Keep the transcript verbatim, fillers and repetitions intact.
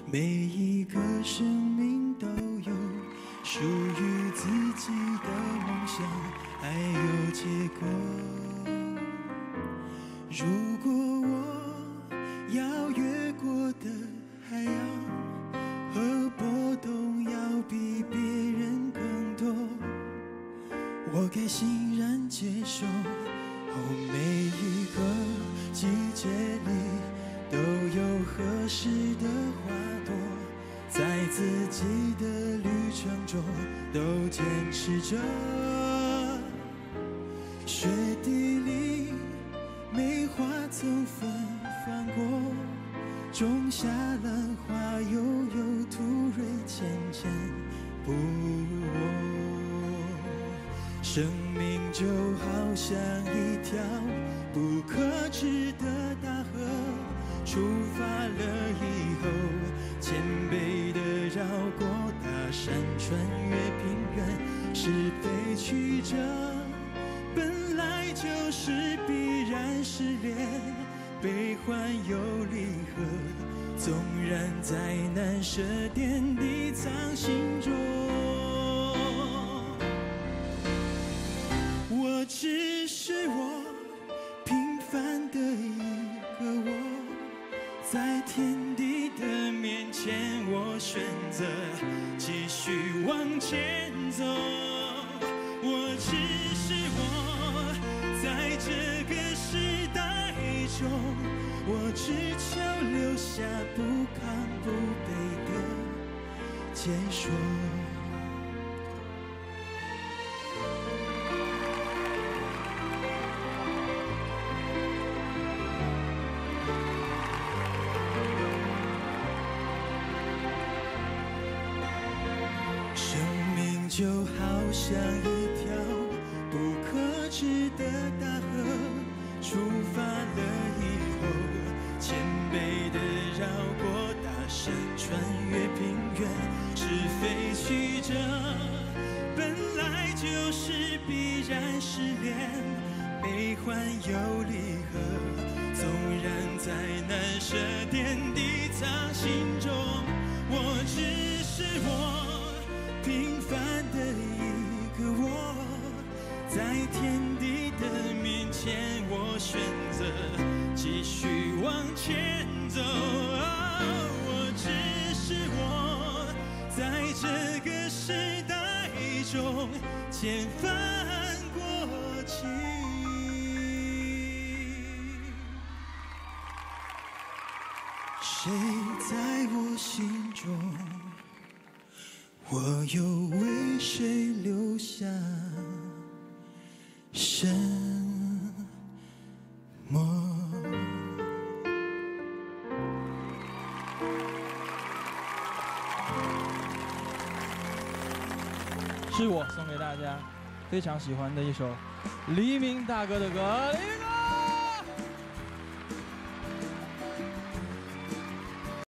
每一个生命都有属于自己的梦想，还有结果。如果我要越过的海洋和波动要比别人更多，我该欣然接受。哦，每一个季节里都有合适的花朵，在自己的旅程中都坚持着。雪地里梅花曾芬芳过，种下兰花悠悠，土蕊渐渐不落。生命就好像一条不可知的大河，出发了以后，谦卑地绕过大山，穿越平原，是非曲折，本来就是必然失恋，悲欢又离合，纵然再难舍，点滴藏心中。我只是我，平凡的一个我，在天地的面前，我选择继续往前走。我只是我，在这个时代中，我只求留下不亢不卑的坚说。就好像一条不可知的大河，出发了以后，谦卑地绕过大山，穿越平原，是非曲折，本来就是必然失恋，悲欢又离合，纵然再难舍，点滴藏心中。我只是我，平凡的一个我，在天地的面前，我选择继续往前走。我只是我，在这个时代中千帆过尽。谁在我心中？我又为谁留下什么？ 是我送给大家非常喜欢的一首黎明大哥的歌。黎明哥。